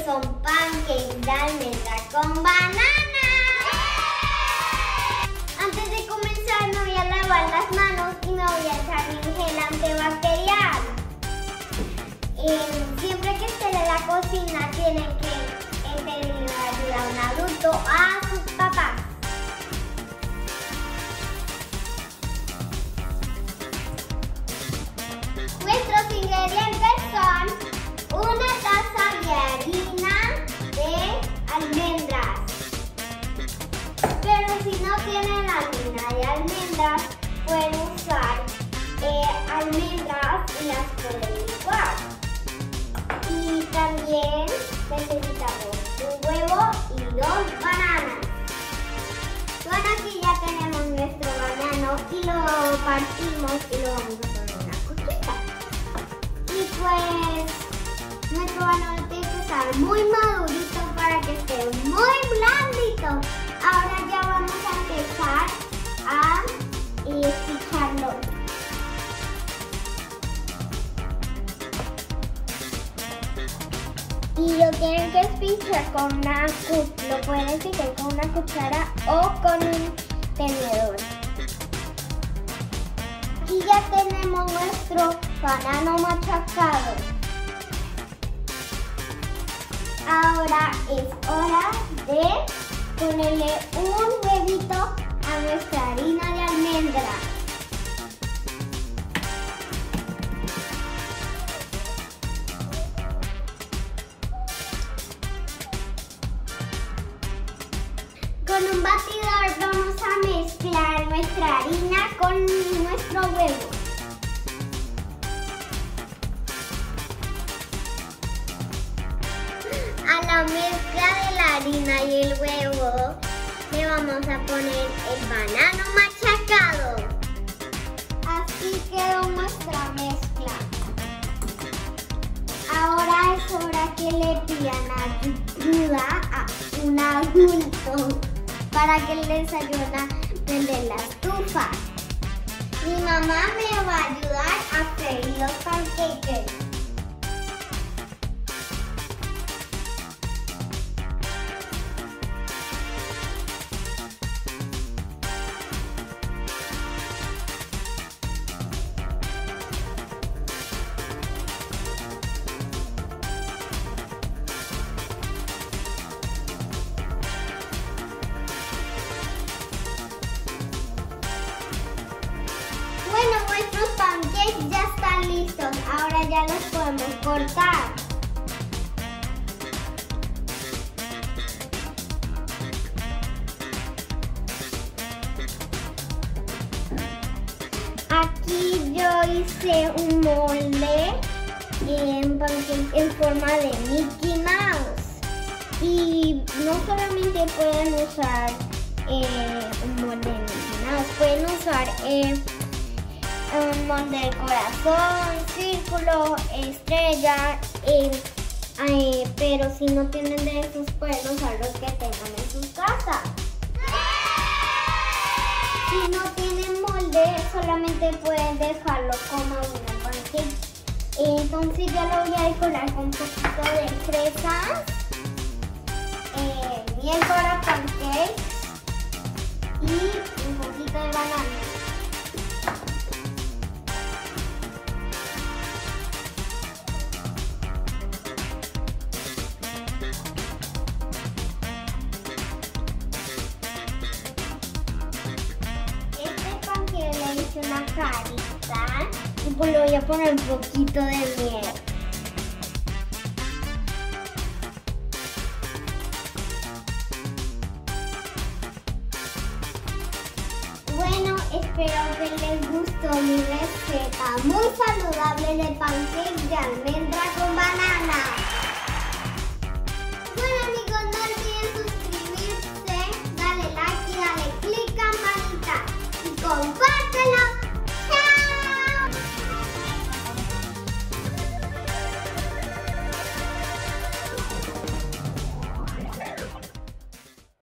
que son pancakes de almendra con banana. Antes de comenzar me voy a lavar las manos y me voy a echar mi gel antibacterial. Siempre que estén en la cocina tienen que pedir ayuda a un adulto o a sus papás. Nuestros ingredientes son una taza de harina de almendras. Pero si no tienen harina de almendras, pueden usar almendras y las pueden licuar. Y también necesitamos un huevo y 2 bananas. Bueno, aquí ya tenemos nuestro banano y lo partimos y lo vamos a poner en una cosita. Y pues nuestro banano tiene que estar muy madurito para que esté muy blandito. Ahora ya vamos a empezar a picharlo. Y lo tienen que pichar con una cuchara, lo pueden pichar con una cuchara o con un tenedor. Y ya tenemos nuestro banano machacado. Ahora es hora de ponerle un huevito a nuestra harina de almendra. Con un batidor vamos a mezclar nuestra harina con nuestro huevo. A la mezcla de la harina y el huevo le vamos a poner el banano machacado. Así quedó nuestra mezcla. Ahora es hora que le pidan ayuda a un adulto para que les ayude a prender la estufa. Mi mamá me va a ayudar a freír los pancakes. Bueno, nuestros pancakes ya están listos. Ahora ya los podemos cortar. Aquí yo hice un molde en pancake en forma de Mickey Mouse. Y no solamente pueden usar un molde de Mickey Mouse, pueden usar un molde de corazón, círculo, estrella, pero si no tienen de esos pueden usar los que tengan en sus casas. Si no tienen molde, solamente pueden dejarlo como una pancake. Entonces yo lo voy a decorar con un poquito de fresas, miel para pancakes y un poquito de banana. Una carita y pues le voy a poner un poquito de miel. Bueno, espero que les gustó mi receta muy saludable de pancakes de almendra con banana.